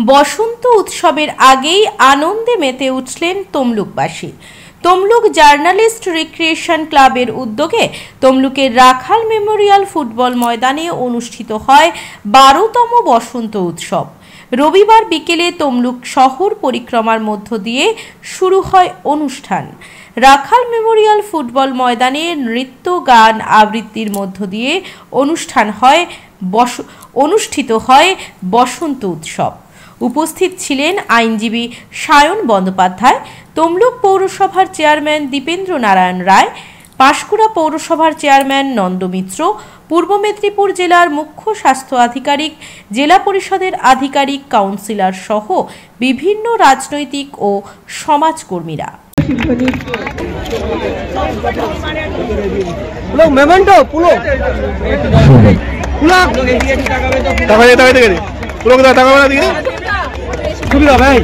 বসন্ত উৎসবের আগেই আনন্দে মেতে উঠলেন তমলুকবাসী। তমলুক জার্নালিস্ট রিক্রিয়েশন ক্লাবের উদ্যোগে তমলুকের রাখাল মেমোরিয়াল ফুটবল ময়দানে অনুষ্ঠিত হয় 12তম বসন্ত উৎসব। রবিবার বিকেলে তমলুক শহর পরিক্রমার মধ্য দিয়ে শুরু হয় অনুষ্ঠান। রাখাল মেমোরিয়াল ফুটবল ময়দানে নৃত্য গান আবৃত্তির মধ্য দিয়ে অনুষ্ঠিত হয় বসন্ত উৎসব। উপস্থিত ছিলেন আইনজীবী সায়ন বন্দ্যোপাধ্যায়, তমলুক পৌরসভার চেয়ারম্যান দীপেন্দ্র নারায়ণ রায়, পাঁশকুড়া পৌরসভার চেয়ারম্যান নন্দ মিত্র, পূর্ব মেদিনীপুর জেলার মুখ্য স্বাস্থ্য আধিকারিক, জেলা পরিষদের আধিকারিক, কাউন্সিলর সহ বিভিন্ন রাজনৈতিক ও সমাজকর্মীরা। সুবিধা ভাই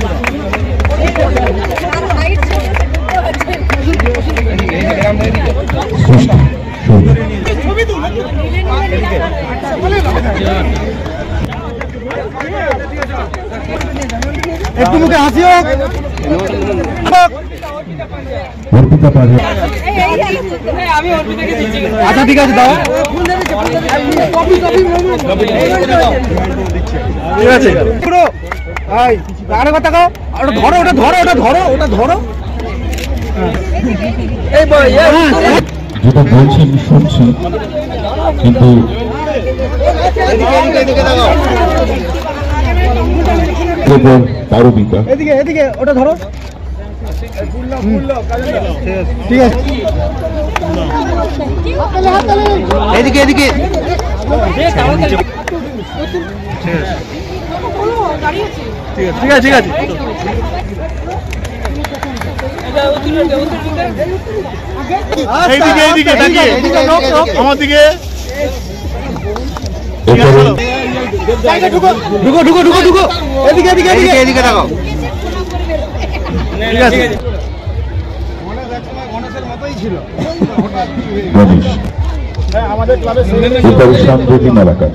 একটু মুখে হাসিও। আচ্ছা ঠিক আছে দাও, ঠিক আছে। আরে কথা কও, ওটা ধরো, ওটা ধরো, ওটা ধরো, ওটা ধরো। যেটা বলছেন শুনছি, কিন্তু পারবিকা এদিকে এদিকে ওটা ধরো, ঠিক আছে। এদিকে এদিকে ঠিক আছে, ঠিক আছে। এইদিকে এইদিকে আমার দিকে ঢুকো ঢুকো ঢুকো ঢুকো, এদিকে এদিকে এদিকে এদিকে দেখো, ঠিক আছে। গণেশের মতোই ছিল আমাদের ক্লাবের সাংগঠনিক এলাকা।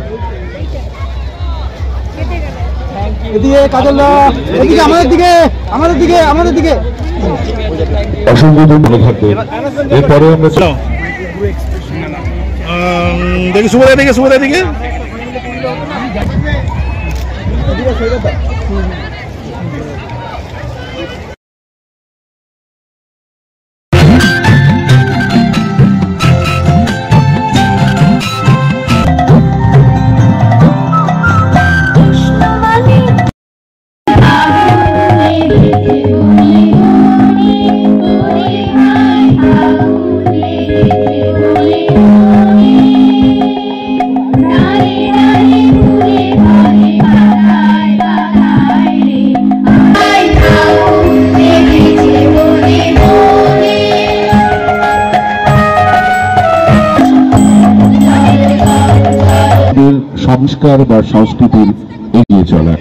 এদিকে কাজল, এদিকে আমাদের দিকে, আমাদের দিকে, আমাদের দিকে। অসংখ্য ধন্যবাদ থাকবে। এরপরে আমরা দেখি সুবোধা, দিকে সুবোধা, দিকে সংস্কার বা সংস্কৃতির এগিয়ে চলা।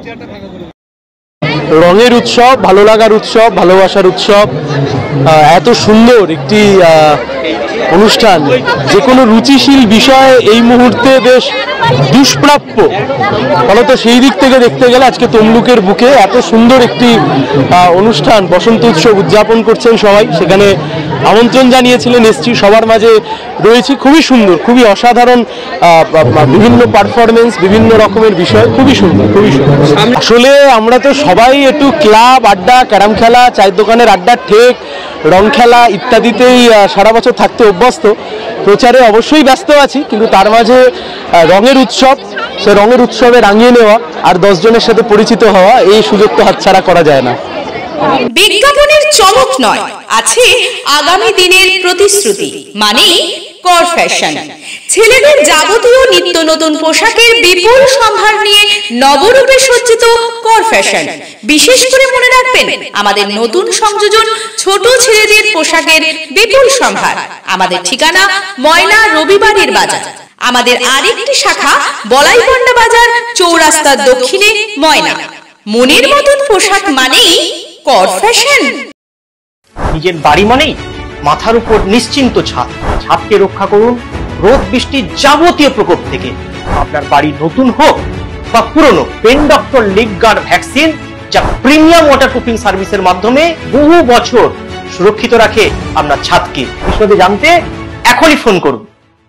রঙের উৎসব, ভালো লাগার উৎসব, ভালোবাসার উৎসব, এত সুন্দর একটি অনুষ্ঠান, যে কোনো রুচিশীল বিষয় এই মুহূর্তে বেশ দুষ্প্রাপ্য। ফলত সেই দিক থেকে দেখতে গেলে আজকে তমলুকের বুকে এত সুন্দর একটি অনুষ্ঠান বসন্ত উৎসব উদযাপন করছেন সবাই। সেখানে আমন্ত্রণ জানিয়েছিলেন, এসছি, সবার মাঝে রয়েছি। খুবই সুন্দর, খুবই অসাধারণ, বিভিন্ন পারফরমেন্স, বিভিন্ন রকমের বিষয়, খুবই সুন্দর, খুবই সুন্দর। আসলে আমরা তো সবাই একটু ক্লাব আড্ডা, ক্যারাম খেলা, চায়ের দোকানের আড্ডা, ঠেক, রং খেলা ইত্যাদিতেই সারা বছর থাকতে অভ্যস্ত। প্রচারে অবশ্যই ব্যস্ত আছি, কিন্তু তার মাঝে রঙের উৎসব, সে রঙের উৎসবে রাঙিয়ে নেওয়া আর 10 জনের সাথে পরিচিত হওয়া, এই সুযোগ তো হাতছাড়া করা যায় না। বিজ্ঞাপনের চমক নয়, আছে আগামী দিনের প্রতিশ্রুতি, মানে কর ফ্যাশন। ছেলেদের যাবতীয় নিত্য নতুন পোশাকের বিপুল সম্ভার নিয়ে নবরূপে সজ্জিত কর ফ্যাশন। বিশেষ করে মনে রাখবেন, আমাদের নতুন সংযোজন ছোট ছেলেদের পোশাকের বিপুল সম্ভার। আমাদের ঠিকানা ময়না রবিবারের বাজার। আমাদের আরেকটি শাখা বলাইপন্ডা বাজার, চৌরাস্তার দক্ষিণে ময়না। মনের মতন পোশাক মানেই কর ফ্যাশন। নিজের বাড়ি মানেই মাথার উপর নিশ্চিন্ত ছাদ। ছাদকে রক্ষা করুন রোদ বৃষ্টির যাবতীয় প্রকোপ থেকে। আপনার বাড়ি নতুন হোক বা পুরনো pen doctor leak guard vaccine, যা প্রিমিয়াম ওয়াটারপ্রুফিং সার্ভিসের মাধ্যমে বহু বছর সুরক্ষিত রাখে আপনার ছাদকে। বিশদে জানতে এখনই ফোন করুন।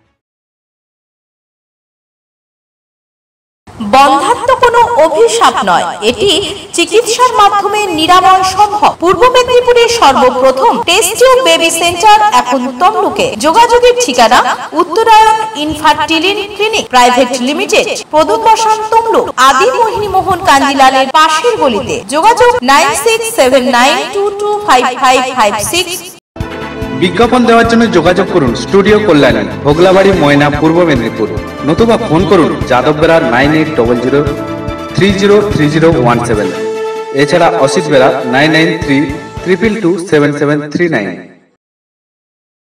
বন্ধ্যাত্ব কোনো অভিশাপ নয়, এটি চিকিৎসার মাধ্যমে নিরাময় সম্ভব। পূর্ব মেদিনীপুরের সর্বপ্রথম টেস্ট টিউব বেবি সেন্টার এখন তমলুকে। যোগাযোগের ঠিকানা Uttarayan infertility clinic private limited, প্রদূত বসান তমলুক, আদি মোহিনী মোহন কাঞ্জিলালের পাশের গলিতে। যোগাযোগ 9679225556। বিজ্ঞাপন দেওয়ার জন্য যোগাযোগ করুন স্টুডিও কল্যাণী, ভোগলাবাড়ি, ময়না, পূর্ব মেদিনীপুর। নতুবা ফোন করুন যাদব বেরা 9800303017। এছাড়া অসিত বেরা 9932227739।